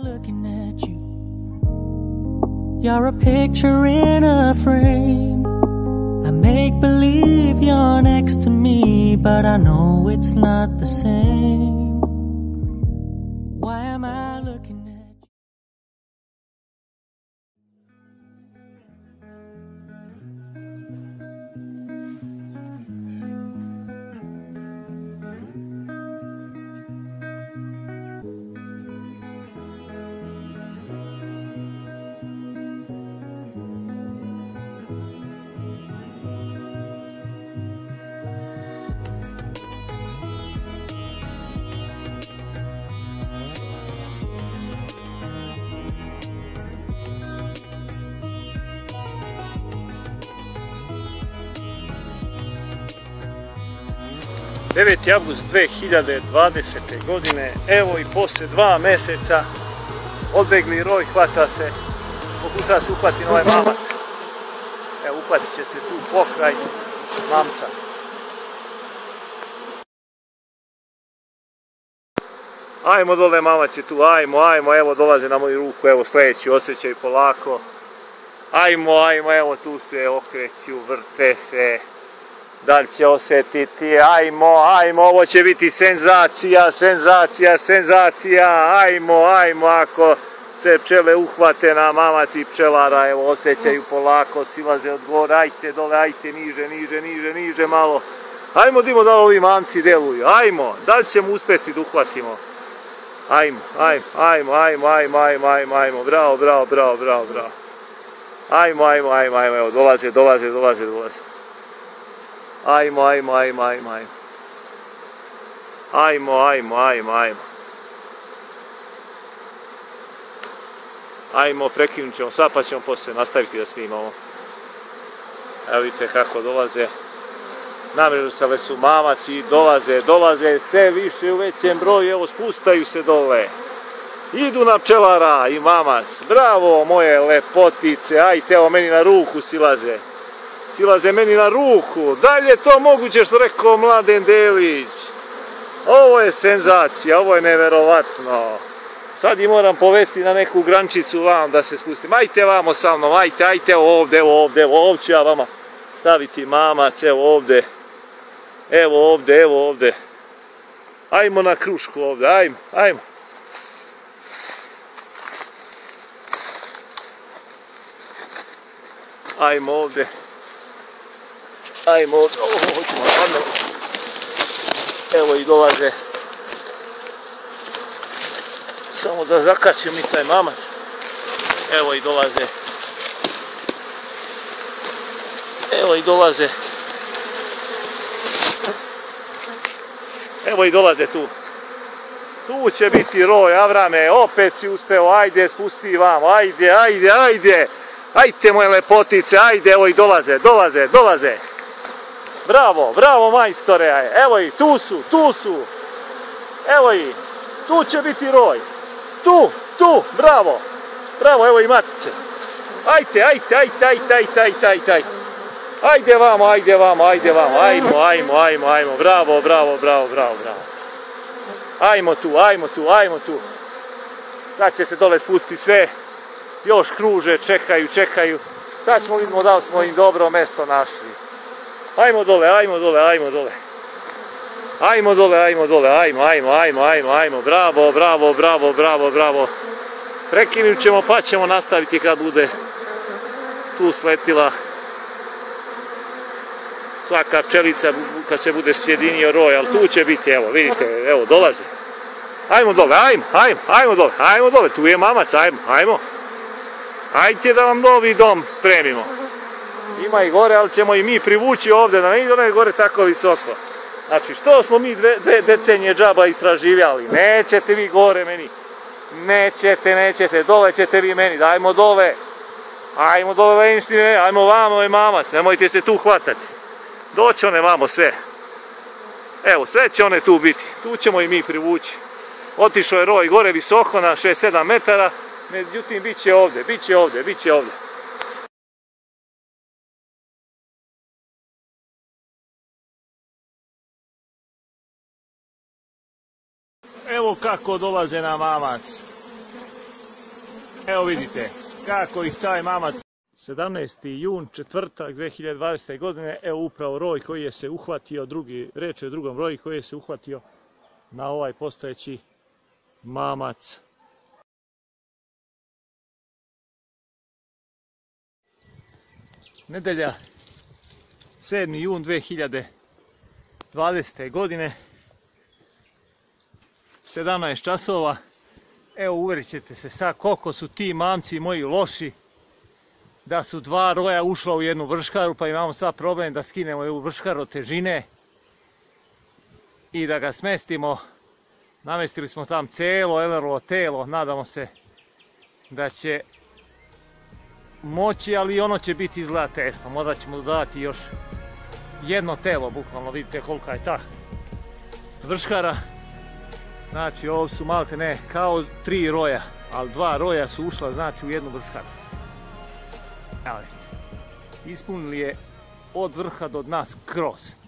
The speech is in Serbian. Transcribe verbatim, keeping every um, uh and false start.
looking at you? You're a picture in a frame. I make believe you're next to me, but I know it's not the same. Why am I looking at you? deveti avgust dve hiljade dvadesete. godine, evo i poslije dva mjeseca odbegli roj, hvata se, pokušava se uhvatiti na ovaj mamac. Evo, uhvatit će se tu pokraj mamca. Ajmo dole, mamac je tu, ajmo, ajmo, evo dolaze na moju ruku, evo sljedeći osjećaj polako. Ajmo, ajmo, evo tu se okreću, vrte se. Da li će osjetiti, ajmo, ajmo, ovo će biti senzacija, senzacija, senzacija, ajmo, ajmo, ako se pčele uhvate na mamac i pčelara, evo, osjećaju polako, silaze od gore, ajte dole, ajte, niže, niže, niže, niže malo. Ajmo, dimo da ovi mamci deluju, ajmo, da li ćemo uspjeti da uhvatimo? Ajmo, ajmo, ajmo, ajmo, ajmo, ajmo, ajmo, ajmo, bravo, bravo, bravo, bravo, bravo. Ajmo, ajmo, ajmo, ajmo, evo, dolaze, dolaze, dolaze, dolaze. Ajmo, ajmo, ajmo, ajmo, ajmo. Ajmo, ajmo, ajmo, ajmo. Ajmo, prekinut ćemo sad pa ćemo poslije nastaviti da snimamo. Evo vidite kako dolaze. Namrežali su mamac i dolaze, dolaze sve više u većem broju, evo spustaju se dole. Idu na pčelara i mamac. Bravo moje lepotice, ajte, evo meni na ruku silaze. Silaze meni na ruku. Da li je to moguće što rekao Mladen Delić? Ovo je senzacija, ovo je neverovatno. Sad i moram povesti na neku grančicu vam da se spustim. Ajte vamo sa mnom, ajte, ajte ovdje, evo ovdje, evo ovdje ću ja vama staviti mamac, evo ovdje. Evo ovdje, evo ovdje. Ajmo na krušku ovdje, ajmo, ajmo. Ajmo ovdje. Ajmo ovdje, ovo hoćemo padne. Evo i dolaze. Samo da zakačim mi taj mamac. Evo i dolaze. Evo i dolaze. Evo i dolaze tu. Tu će biti roj, Avrame, opet si uspeo, ajde, spusti vam, ajde, ajde, ajde. Ajde moje lepotice, ajde, evo i dolaze, dolaze, dolaze. Bravo, bravo majstore, evo i tu su, tu su. Evo i, tu će biti roj. Tu, tu, bravo. Bravo, evo i matice. Ajde, ajde, ajde, ajde, ajde, ajde, ajde, ajde. Ajde vamo, ajde vamo, ajde vamo, ajmo, ajmo, ajmo, ajmo, bravo, bravo, bravo, bravo, bravo. Ajmo tu, ajmo tu, ajmo tu. Sad će se dole spustiti sve. Još kruže, čekaju, čekaju. Sad ćemo vidimo da li smo im dobro mjesto našli. Ajmo dole, ajmo dole, ajmo dole. Ajmo dole, ajmo dole, ajmo, ajmo, ajmo, ajmo, ajmo. Bravo, bravo, bravo, bravo, bravo. Prekinut ćemo pa ćemo nastaviti kad bude tu sletila svaka pčelica kad se bude sjedinio roj, ali tu će biti, evo, vidite, evo, dolaze. Ajmo dole, ajmo, ajmo, ajmo dole, ajmo dole, tu je mamac, ajmo, ajmo. Ajde da vam novi dom spremimo. Ima i gore, ali ćemo i mi privući ovdje, da ne ide onaj gore tako visoko. Znači, što smo mi dve, dve decenije džaba istraživljali, nećete vi gore meni. Nećete, nećete, dole ćete vi meni, dajmo dole. Ajmo dole, Lenštine, ajmo vamo je mamac, nemojte se tu hvatati. Doće one vamo sve. Evo, sve će one tu biti, tu ćemo i mi privući. Otišao je roj gore visoko na šest sedam metara, međutim, bit će ovdje, bit će ovdje, bit će ovdje. Evo kako dolaze na mamac. Evo vidite kako ih taj mamac. sedamnaesti jun, četvrtak dve hiljade dvadesete. godine, evo upravo roj koji je se uhvatio, drugi, reč je o drugom roju koji je se uhvatio na ovaj postojeći mamac. Nedelja, sedmi jun dve hiljade dvadesete. godine, sedamnaest časova. Evo uvjerit ćete se sad koliko su ti mamci moji loši, da su dva roja ušla u jednu vrškaru, pa imamo sad problem da skinemo ovu vrškaru od težine i da ga smestimo. Namestili smo tam celo Ellerovo telo, nadamo se da će moći, ali ono će biti izgleda tesno. Morat ćemo dodati još jedno telo, bukvalno vidite kolika je ta vrškara. Znači ovo su malte ne kao tri roja, ali dva roja su ušla znači u jednu vrškaru. Evo vidite, ispunili je od vrha do dna skroz.